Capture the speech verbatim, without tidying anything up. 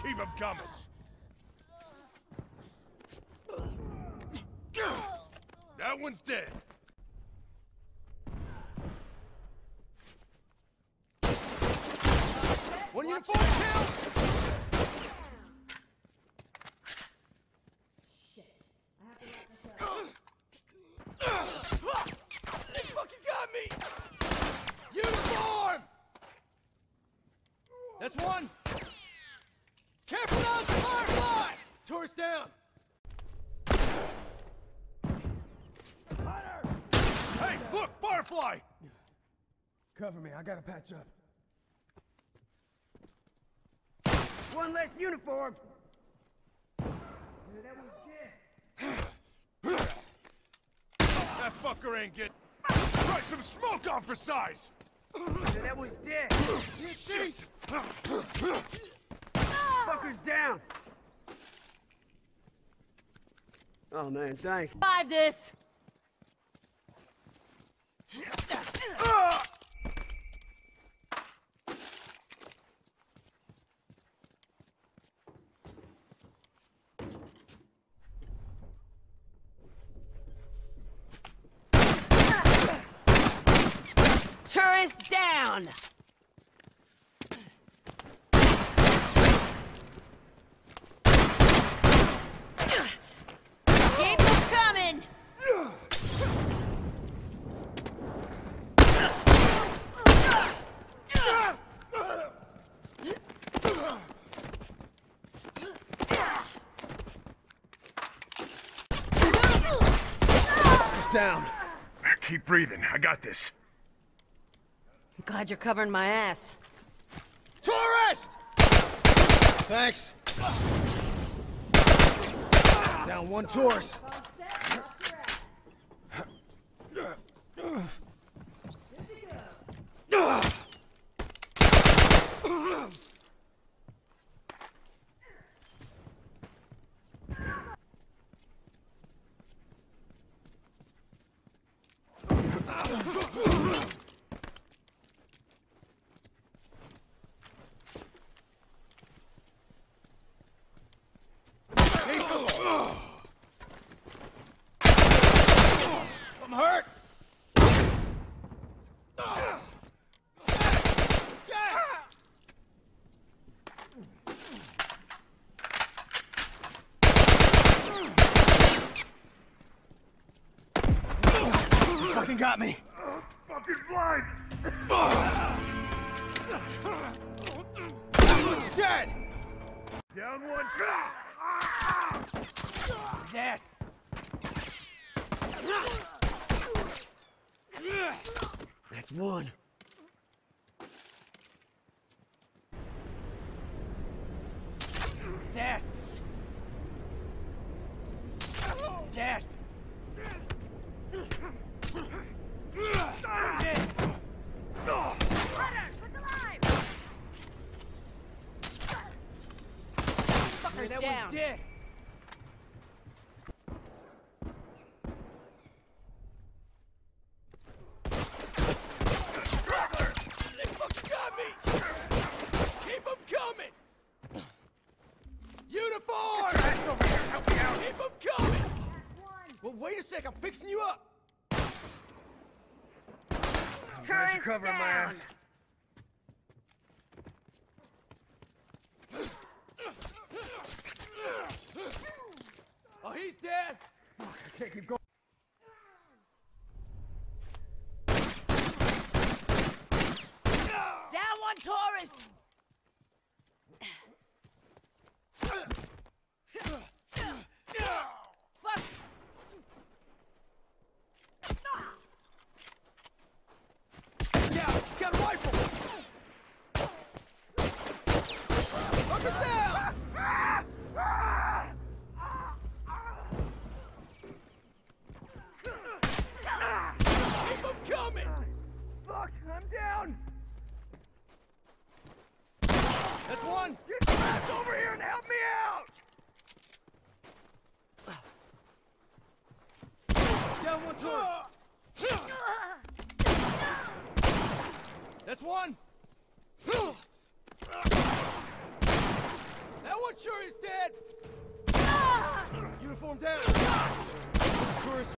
Keep them coming. That one's dead. One uniform kill! Shit. I have to lock this up. They fucking got me! Uniform! That's one! Careful now, it's a firefly! Tourist down! Hey, look, Firefly! Cover me, I gotta patch up. One less uniform. That fucker ain't get. Try some smoke on for size! That one's dead. Shit! Fucker's down. Oh man, thanks. Survive this! Tourist down! Keep them coming! It's down. Keep breathing, I got this. I'm glad you're covering my ass. Tourist! Thanks. Down one tourist. I'm hurt! You fucking got me! Fucking blind! He's dead! Down one. Dead! That's one. Dead. Dead. Dead. Fuckers That down. one's dead. They fucking got me. Keep them coming. Uniform. Over here, help me out. Keep them coming. Well, wait a sec. I'm fixing you up. Glad you're covering my ass. Oh, he's dead. I can't keep going. Down one tourist! Fuck! Yeah, he's got a rifle. Fuck him down. Keep him coming. Fuck, I'm down. That's one. Get your ass over here and help me out. Down one tourist. That's one. That sure he's dead! Uniform down! Tourist